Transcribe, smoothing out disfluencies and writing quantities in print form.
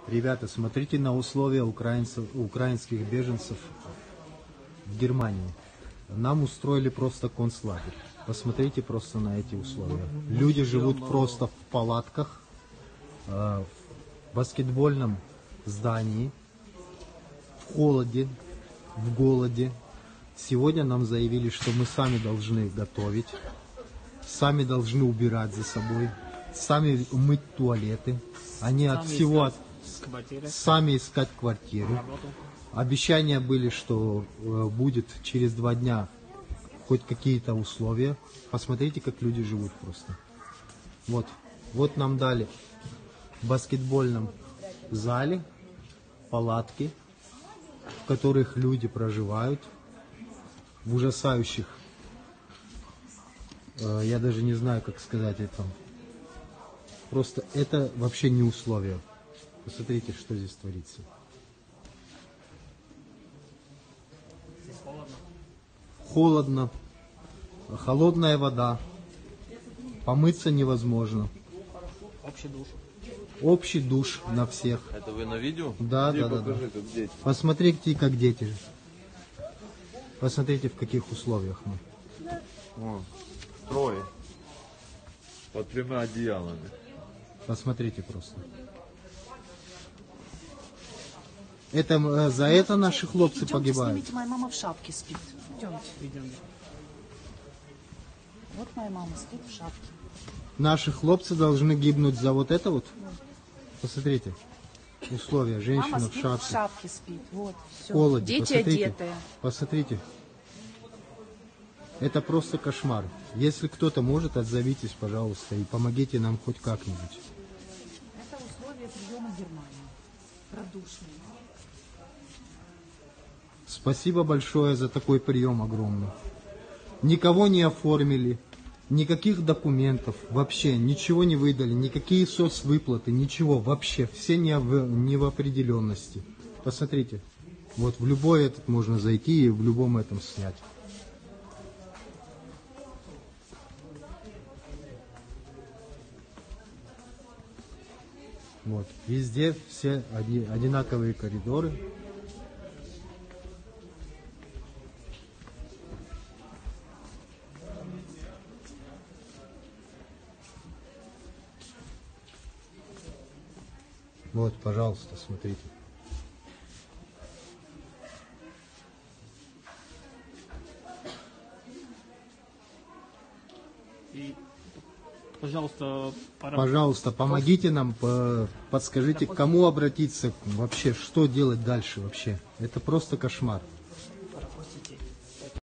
Ребята, смотрите на условия украинских беженцев в Германии. Нам устроили просто концлагерь. Посмотрите просто на эти условия. Люди живут просто в палатках, в баскетбольном здании, в холоде, в голоде. Сегодня нам заявили, что мы сами должны готовить, сами должны убирать за собой, сами мыть туалеты, они от всего сами искать квартиру. Обещания были, что будет через 2 дня хоть какие-то условия. Посмотрите, как люди живут просто. Вот нам дали в баскетбольном зале палатки, в которых люди проживают, в ужасающих, я даже не знаю, как сказать это. Просто это вообще не условия. Посмотрите, что здесь творится. Холодно, холодная вода, помыться невозможно. Общий душ на всех. Это вы на видео? Да, Где, да. покажи, как дети. Посмотрите, как дети. Посмотрите, в каких условиях мы. Вон, 3. Под 3 одеялами. Посмотрите просто. Это за это наши хлопцы погибают. Снимите, моя мама в шапке спит. Идемте. Вот моя мама спит в шапке. Наши хлопцы должны гибнуть за вот это вот. Посмотрите. Условия. Женщина Мама в спит шапке. в шапке спит. Вот, В все. холоде. Дети Посмотрите. одетые. Посмотрите. Это просто кошмар. Если кто-то может, отзовитесь, пожалуйста, и помогите нам хоть как-нибудь. Это условия приема Германии. Продушные. Спасибо большое за такой прием огромный. Никого не оформили, никаких документов, вообще ничего не выдали, никакие соцвыплаты, ничего, вообще, все не в определенности. Посмотрите, вот в любой этот можно зайти и в любом этом снять. Вот, везде все одинаковые коридоры. Вот, пожалуйста, смотрите. И, пожалуйста, Пожалуйста, помогите нам, подскажите, к кому обратиться вообще, что делать дальше вообще. Это просто кошмар. Пропустите.